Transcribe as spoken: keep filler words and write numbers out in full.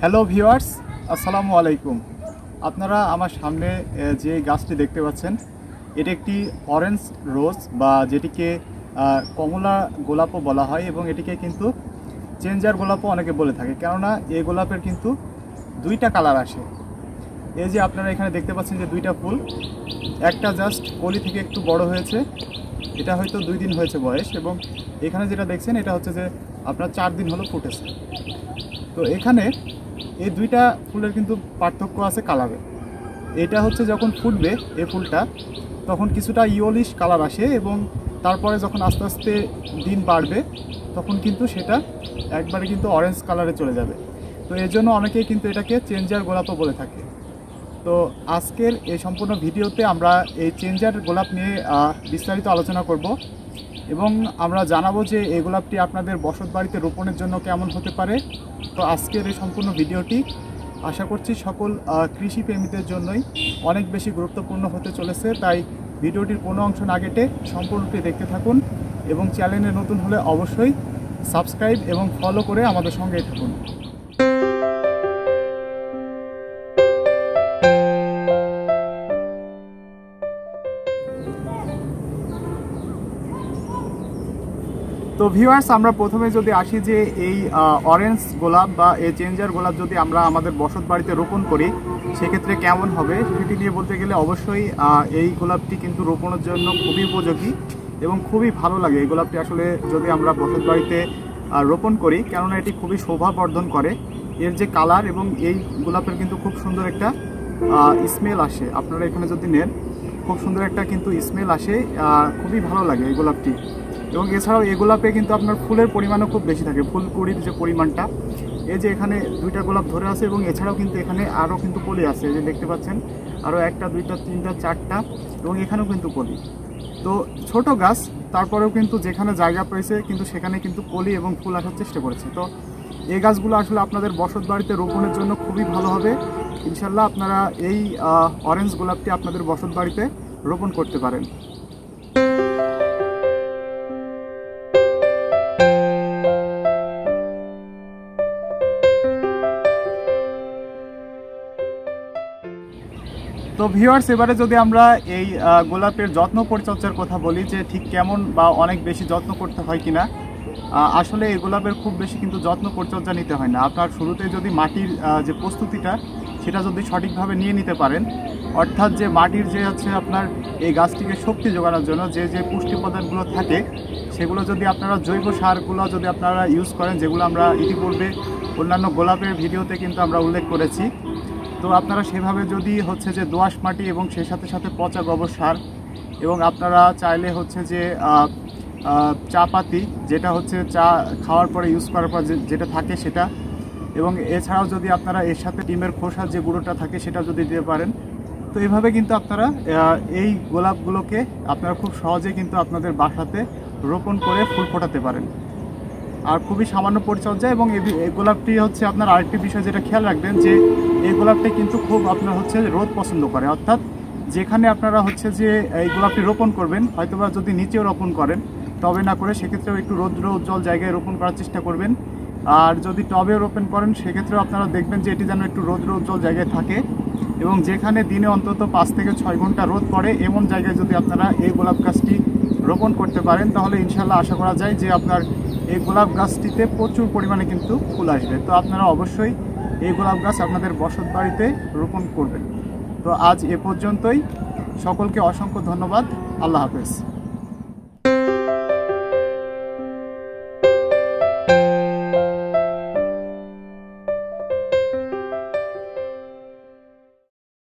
Hello viewers, আসসালামু আলাইকুম। আপনারা আমার সামনে যে গাছটি দেখতে পাচ্ছেন, এটি একটি অরেঞ্জ রোজ বা যেটিকে কমলা গোলাপও বলা হয় এবং এটিকে কিন্তু চেঞ্জার গোলাপও অনেকে বলে থাকে, কেননা এই গোলাপের কিন্তু দুইটা কালার আসে। এই যে আপনারা এখানে দেখতে পাচ্ছেন যে দুইটা ফুল, একটা জাস্ট কলি থেকে একটু বড় হয়েছে, এটা হয়তো দুই দিন হয়েছে বয়স, এবং এখানে যেটা দেখছেন এটা হচ্ছে যে আপনার চার দিন হলো ফুটেছে। তো এখানে এই দুইটা ফুলের কিন্তু পার্থক্য আছে কালারে। এটা হচ্ছে যখন ফুটবে এই ফুলটা, তখন কিছুটা ইয়েলোইশ কালার আসে এবং তারপরে যখন আস্তে আস্তে দিন বাড়বে তখন কিন্তু সেটা একবারে কিন্তু অরেঞ্জ কালারে চলে যাবে। তো এর জন্য অনেকেই কিন্তু এটাকে চেঞ্জার গোলাপও বলে থাকে। তো আজকের এই সম্পূর্ণ ভিডিওতে আমরা এই চেঞ্জার গোলাপ নিয়ে বিস্তারিত আলোচনা করব এবং আমরা জানাবো যে এই গোলাপটি আপনাদের বসত বাড়িতে রোপণের জন্য কেমন হতে পারে। তো আজকের এই সম্পূর্ণ ভিডিওটি আশা করছি সকল কৃষি প্রেমীদের জন্যই অনেক বেশি গুরুত্বপূর্ণ হতে চলেছে, তাই ভিডিওটির কোনো অংশ না কেটে সম্পূর্ণটি দেখতে থাকুন এবং চ্যানেলে নতুন হলে অবশ্যই সাবস্ক্রাইব এবং ফলো করে আমাদের সঙ্গেই থাকুন। তো ভিউয়ার্স, আমরা প্রথমে যদি আসি যে এই অরেঞ্জ গোলাপ বা এই চেঞ্জার গোলাপ যদি আমরা আমাদের বসত বাড়িতে রোপণ করি সেক্ষেত্রে কেমন হবে সেটি নিয়ে বলতে গেলে অবশ্যই এই গোলাপটি কিন্তু রোপণের জন্য খুবই উপযোগী এবং খুবই ভালো লাগে। এই গোলাপটি আসলে যদি আমরা বসত বাড়িতে রোপণ করি, কেননা এটি খুবই শোভাবর্ধন করে। এর যে কালার এবং এই গোলাপের কিন্তু খুব সুন্দর একটা স্মেল আসে। আপনারা এখানে যদি নেন, খুব সুন্দর একটা কিন্তু স্মেল আসে, খুবই ভালো লাগে এই গোলাপটি। এবং এছাড়াও এই গোলাপে কিন্তু আপনার ফুলের পরিমাণও খুব বেশি থাকে, ফুল কুড়ির যে পরিমাণটা। এই যে এখানে দুইটা গোলাপ ধরে আছে এবং এছাড়াও কিন্তু এখানে আরও কিন্তু কলি আছে, এই যে দেখতে পাচ্ছেন আরও একটা দুইটা তিনটা চারটা, এবং এখানেও কিন্তু কলি। তো ছোট গাছ, তারপরেও কিন্তু যেখানে জায়গা পেয়েছে কিন্তু সেখানে কিন্তু কলি এবং ফুল আসার চেষ্টা করেছে। তো এই গাছগুলো আসলে আপনাদের বসত বাড়িতে রোপণের জন্য খুবই ভালো হবে। ইনশাল্লাহ আপনারা এই অরেঞ্জ গোলাপটি আপনাদের বসত বাড়িতে রোপণ করতে পারেন। তো ভিউয়ার্স, এবারে যদি আমরা এই গোলাপের যত্ন পরিচর্যার কথা বলি যে ঠিক কেমন বা অনেক বেশি যত্ন করতে হয় কিনা, আসলে এই গোলাপের খুব বেশি কিন্তু যত্ন পরিচর্যা নিতে হয় না। আপনার শুরুতে যদি মাটির যে প্রস্তুতিটা সেটা যদি সঠিকভাবে নিয়ে নিতে পারেন, অর্থাৎ যে মাটির যে হচ্ছে আপনার এই গাছটিকে শক্তি যোগানোর জন্য যে যে পুষ্টি উপাদানগুলো থাকে সেগুলো যদি আপনারা জৈব সারগুলো যদি আপনারা ইউজ করেন, যেগুলো আমরা ইতিপূর্বে অন্যান্য গোলাপের ভিডিওতে কিন্তু আমরা উল্লেখ করেছি, তো আপনারা সেভাবে যদি হচ্ছে যে দোআঁশ মাটি এবং সেই সাথে সাথে পচা গোবর সার, এবং আপনারা চাইলে হচ্ছে যে চা পাতি, যেটা হচ্ছে চা খাওয়ার পরে ইউজ করার পর যেটা থাকে সেটা, এবং এছাড়াও যদি আপনারা এর সাথে ডিমের খোসার যে গুঁড়োটা থাকে সেটা যদি দিতে পারেন, তো এইভাবে কিন্তু আপনারা এই গোলাপগুলোকে আপনারা খুব সহজে কিন্তু আপনাদের বাসাতে রোপণ করে ফুল ফোটাতে পারেন। আর খুবই সামান্য পরিচর্যা। এবং এই গোলাপটি হচ্ছে আপনার আরেকটি বিষয় যেটা খেয়াল রাখবেন, যে এই গোলাপটি কিন্তু খুব আপনার হচ্ছে রোদ পছন্দ করে, অর্থাৎ যেখানে আপনারা হচ্ছে যে এই গোলাপটি রোপণ করবেন, হয়তোবা যদি নিচেও রোপণ করেন, টবে না করে সেক্ষেত্রেও একটু রৌদ্র উজ্জ্বল জায়গায় রোপণ করার চেষ্টা করবেন। আর যদি টবেও রোপণ করেন সেক্ষেত্রেও আপনারা দেখবেন যে এটি যেন একটু রৌদ্র উজ্জ্বল জায়গায় থাকে, এবং যেখানে দিনে অন্তত পাঁচ থেকে ছয় ঘন্টা রোদ পড়ে এমন জায়গায় যদি আপনারা এই গোলাপ গাছটি রোপণ করতে পারেন, তাহলে ইনশাল্লাহ আশা করা যায় যে আপনার এই গোলাপ গাছটিতে প্রচুর পরিমাণে কিন্তু ফুল আসবে। তো আপনারা অবশ্যই এই গোলাপ গাছ আপনাদের বসত বাড়িতে রোপণ করবেন। তো আজ এ পর্যন্তই, সকলকে অসংখ্য ধন্যবাদ। আল্লাহ হাফেজ।